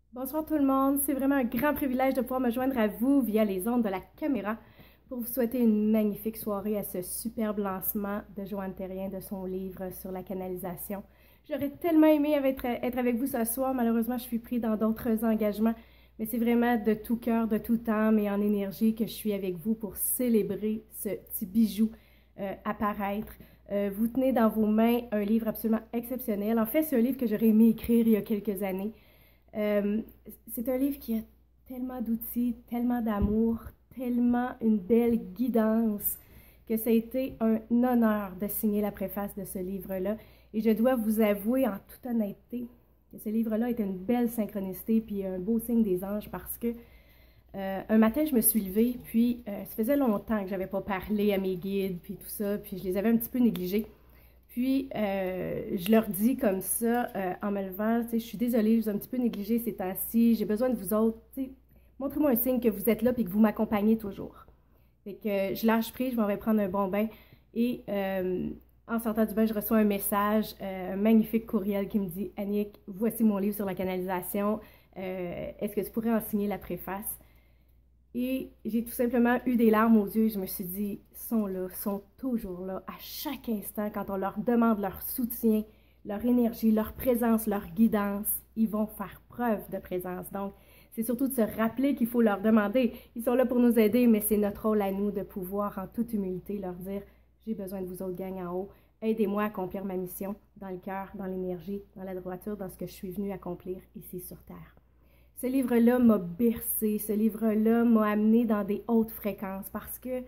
Bonsoir tout le monde, c'est vraiment un grand privilège de pouvoir me joindre à vous via les ondes de la caméra pour vous souhaiter une magnifique soirée à ce superbe lancement de Joanne Terrien de son livre sur la canalisation. J'aurais tellement aimé être avec vous ce soir, malheureusement je suis pris dans d'autres engagements, mais c'est vraiment de tout cœur, de tout âme et en énergie que je suis avec vous pour célébrer ce petit bijou apparaître. Vous tenez dans vos mains un livre absolument exceptionnel. En fait, c'est un livre que j'aurais aimé écrire il y a quelques années. C'est un livre qui a tellement d'outils, tellement d'amour, tellement une belle guidance que ça a été un honneur de signer la préface de ce livre-là. Et je dois vous avouer en toute honnêteté que ce livre-là était une belle synchronicité puis un beau signe des anges parce que un matin, je me suis levée, puis ça faisait longtemps que je n'avais pas parlé à mes guides, puis tout ça, puis je les avais un petit peu négligés. Puis, je leur dis comme ça, en me levant, tu sais, je suis désolée, je vous ai un petit peu négligé ces temps-ci, j'ai besoin de vous autres, tu sais, montrez-moi un signe que vous êtes là et que vous m'accompagnez toujours. Fait que je lâche prise, je m'en vais prendre un bon bain et en sortant du bain, je reçois un message, un magnifique courriel qui me dit « Annick, voici mon livre sur la canalisation, est-ce que tu pourrais en signer la préface? » Et j'ai tout simplement eu des larmes aux yeux. Je me suis dit, sont là, sont toujours là, à chaque instant, quand on leur demande leur soutien, leur énergie, leur présence, leur guidance, ils vont faire preuve de présence. Donc, c'est surtout de se rappeler qu'il faut leur demander. Ils sont là pour nous aider, mais c'est notre rôle à nous de pouvoir, en toute humilité, leur dire, j'ai besoin de vous autres, gang en haut. Aidez-moi à accomplir ma mission dans le cœur, dans l'énergie, dans la droiture, dans ce que je suis venue accomplir ici sur Terre. Ce livre-là m'a bercé, ce livre-là m'a amené dans des hautes fréquences parce que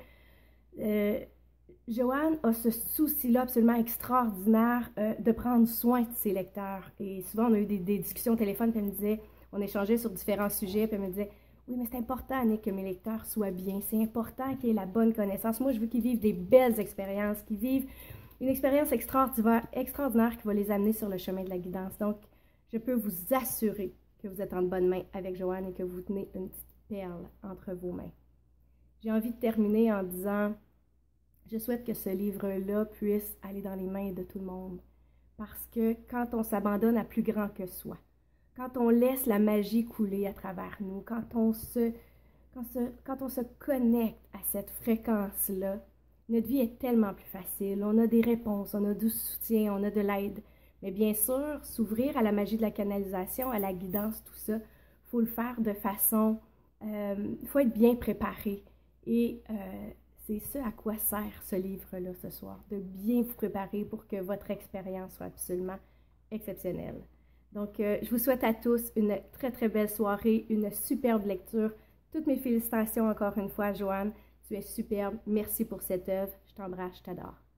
Joanne a ce souci-là absolument extraordinaire de prendre soin de ses lecteurs. Et souvent, on a eu des discussions au téléphone, puis elle me disait, on échangeait sur différents sujets, puis elle me disait, oui, mais c'est important, Annick, que mes lecteurs soient bien. C'est important qu'ils aient la bonne connaissance. Moi, je veux qu'ils vivent des belles expériences, qu'ils vivent une expérience extraordinaire qui va les amener sur le chemin de la guidance. Donc, je peux vous assurer que vous êtes en bonne main avec Joanne et que vous tenez une petite perle entre vos mains. J'ai envie de terminer en disant, je souhaite que ce livre-là puisse aller dans les mains de tout le monde. Parce que quand on s'abandonne à plus grand que soi, quand on laisse la magie couler à travers nous, quand on se connecte à cette fréquence-là, notre vie est tellement plus facile. On a des réponses, on a du soutien, on a de l'aide. Mais bien sûr, s'ouvrir à la magie de la canalisation, à la guidance, tout ça, il faut le faire de façon... il faut être bien préparé. Et c'est ce à quoi sert ce livre-là ce soir, de bien vous préparer pour que votre expérience soit absolument exceptionnelle. Donc, je vous souhaite à tous une très, très belle soirée, une superbe lecture. Toutes mes félicitations encore une fois, Joanne. Tu es superbe. Merci pour cette œuvre. Je t'embrasse, je t'adore.